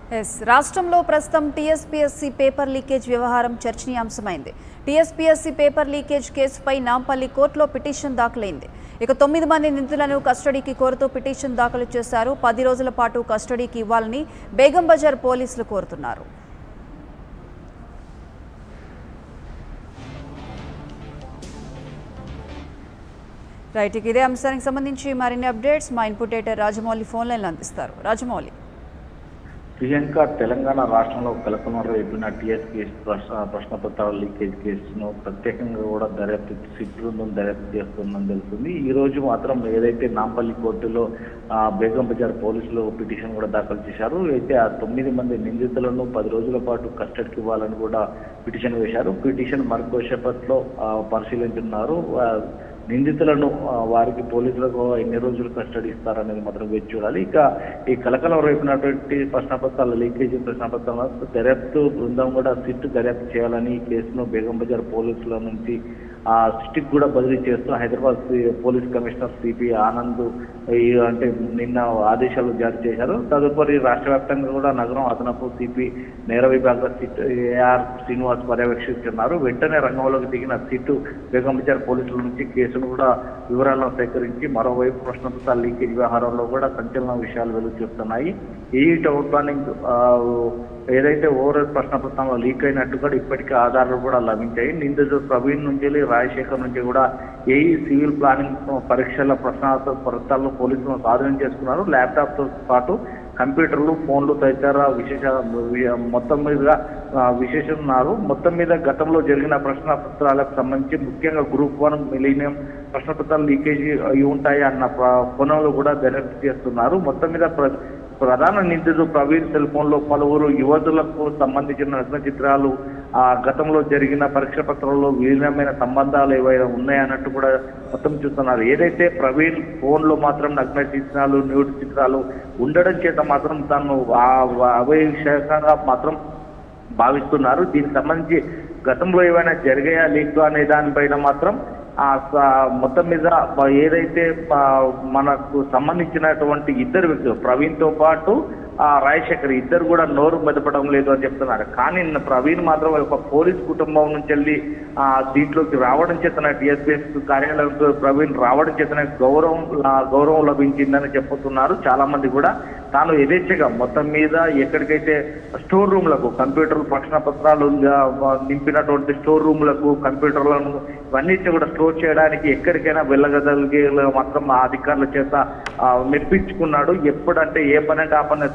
రాష్ట్రంలో ప్రస్తుతం TSPSC paper leakage వ్యవహారం చర్చనీయాంశమైంది. టీఎస్పీఎస్సీ పేపర్ లీకేజ్ కేసుపై నాంపల్లి కోర్టులో పిటిషన్ దాఖలైంది. ఇక 9 మంది నిందితులను కస్టడీకి కోరుతూ పిటిషన్ దాఖలు చేశారు. 10 రోజుల పాటు కస్టడీకి ఇవ్వాలని బేగం బజార్ పోలీసులు కోరుతున్నారు. రైట్, ఇదే అంశానికి సంబంధించి మరిన్ని అప్డేట్స్ మా ఇన్పుట్ ఎడిటర్ రాజమౌళి ఫోన్ లైన్లో అందిస్తారు. రాజమౌళి. ప్రియాంక, తెలంగాణ రాష్ట్రంలో కలకలం రేపిన టీఎస్పీఎస్ ప్రశ్నపత్రాల లీకేజ్ కేసును ప్రత్యేకంగా కూడా సిట్ బృందం దర్యాప్తు చేస్తుందని తెలుస్తుంది. ఈ రోజు మాత్రం ఏదైతే నాంపల్లి కోర్టులో బేగం బజార్ పోలీసులు పిటిషన్ కూడా దాఖలు చేశారు. అయితే ఆ 9 మంది నిందితులను 10 రోజుల పాటు కస్టడీకి ఇవ్వాలని కూడా పిటిషన్ వేశారు. పిటిషన్ మరికొద్దిసేపట్లో పరిశీలించున్నారు. నిందితులను వారికి పోలీసులకు ఎన్ని రోజులు కస్టడీ ఇస్తారనేది మాత్రం వేచి చూడాలి. ఇక ఈ కలకలం రేపినటువంటి ప్రశ్నపత్రాల లీకేజీ ప్రశ్నపత్రాల దర్యాప్తు బృందం కూడా సిట్ దర్యాప్తు చేయాలని ఈ కేసును బేగం బజార్ పోలీసుల నుంచి సిట్కి కూడా బదిలీ చేస్తూ Hyderabad police commissioner CP Anand అంటే నిన్న ఆదేశాలు జారీ చేశారు. తదుపరి రాష్ట్ర వ్యాప్తంగా కూడా నగరం అదనపు సిపి నేర విభాగ సిట్ ఏఆర్ శ్రీనివాస్ పర్యవేక్షిస్తున్నారు. వెంటనే రంగంలోకి దిగిన సిట్ బేగం బజార్ పోలీసుల నుంచి కేసును కూడా వివరాలను సేకరించి మరోవైపు ప్రశ్నపత్రాల లీకేజ్ వ్యవహారంలో కూడా సంచలన విషయాలు వెలుగు చూస్తున్నాయి. ఈ టౌన్ ప్లానింగ్ ఏదైతే ఓవరాల్ ప్రశ్నపత్రంలో లీక్ అయినట్టు కూడా ఇప్పటికే ఆధారాలు కూడా లభించాయి. నిందితుడు ప్రవీణ్ నుంచి రాజశేఖర్ నుంచి కూడా ఏఈ సివిల్ ప్లానింగ్ పరీక్షల ప్రశ్నపత్రాలను పోలీసులు స్వాధీనం చేసుకున్నారు. ల్యాప్టాప్తో పాటు కంప్యూటర్లు, ఫోన్లు తదితర మొత్తం మీద విశేషిస్తున్నారు. మొత్తం మీద గతంలో జరిగిన ప్రశ్నపత్రాలకు సంబంధించి ముఖ్యంగా గ్రూప్ 1 మిలీనియం ప్రశ్నపత్రాలు లీకేజీ అయి ఉంటాయి అన్న కోణంలో కూడా దర్యాప్తు చేస్తున్నారు. మొత్తం మీద ప్రధాన నిందితుడు ప్రవీణ్ సెల్ ఫోన్ లో పలువురు యువతులకు సంబంధించిన నగ్న చిత్రాలు గతంలో జరిగిన పరీక్ష పత్రాల్లో విలీనమైన సంబంధాలు ఏవైనా ఉన్నాయన్నట్టు కూడా మొత్తం చూస్తున్నారు. ఏదైతే ప్రవీణ్ ఫోన్ లో మాత్రం నగ్న చిత్రాలు, న్యూడ్ చిత్రాలు ఉండడం చేత మాత్రం తాను అవైషకంగా మాత్రం భావిస్తున్నారు. దీనికి సంబంధించి గతంలో ఏమైనా జరిగాయా లీక్ అనే దానిపైన మాత్రం మొత్తం మీద ఏదైతే మనకు సంబంధించినటువంటి ఇద్దరు వ్యక్తులు ప్రవీణ్ తో పాటు రాజశేఖర్ ఇద్దరు కూడా నోరు మెదపడం లేదు అని చెప్తున్నారు. కానీ ప్రవీణ్ మాత్రం ఒక పోలీస్ కుటుంబం నుంచి వెళ్ళి దీంట్లోకి రావడం చేతన టీఎస్పీఎస్ కార్యాలయంతో ప్రవీణ్ రావడం చేతన గౌరవం లభించిందని చెప్పుతున్నారు. చాలా మంది కూడా తాను యథేచ్ఛగా మొత్తం మీద ఎక్కడికైతే స్టోర్ రూమ్లకు కంప్యూటర్ ప్రశ్న పత్రాలు నింపినటువంటి స్టోర్ రూమ్లకు కంప్యూటర్లను ఇవన్నిటిని కూడా స్టోర్ చేయడానికి ఎక్కడికైనా వెళ్ళగలిగే మాత్రం ఆ అధికారుల చేత మెప్పించుకున్నాడు. ఎప్పుడంటే ఏ పని అంటే ఆ పని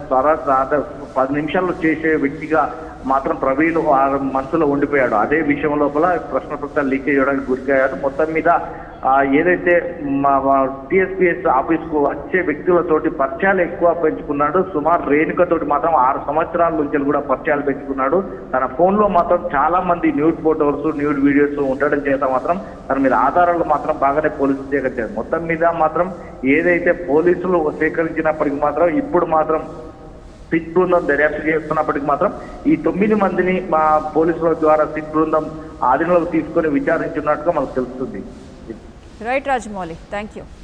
10 నిమిషాల్లో చేసే వ్యక్తిగా మాత్రం ప్రవీణ్ మనసులో ఉండిపోయాడు. అదే విషయం లోపల ప్రశ్నపత్రాలు లీకేజ్ చేయడానికి గురికాయాడు. మొత్తం మీద ఏదైతే టీఎస్పీఎస్ ఆఫీస్ కు వచ్చే వ్యక్తులతోటి పరిచయాలు ఎక్కువ పెంచుకున్నాడు. సుమారు రేణుకతోటి మాత్రం 6 సంవత్సరాల నుంచి కూడా పరిచయాలు పెంచుకున్నాడు. తన ఫోన్ లో మాత్రం చాలా మంది న్యూడ్ ఫోటోస్, న్యూడ్ వీడియోస్ ఉండడం చేత మాత్రం తన మీద ఆధారాలు మాత్రం బాగానే పోలీసులు సేకరించారు. మొత్తం మీద మాత్రం ఏదైతే పోలీసులు సేకరించినప్పటికీ మాత్రం ఇప్పుడు మాత్రం సిట్ బృందం దర్యాప్తు చేస్తున్నప్పటికీ మాత్రం ఈ 9 మందిని మా పోలీసుల ద్వారా సిట్ బృందం ఆధీనంలోకి తీసుకొని విచారించున్నట్టుగా మనకు తెలుస్తుంది. Right Rajamouli, thank you.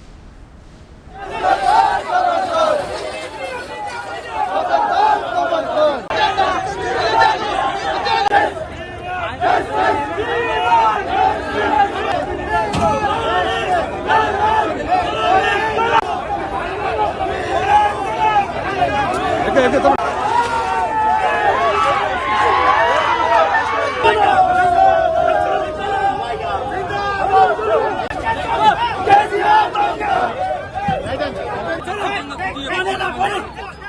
Hey!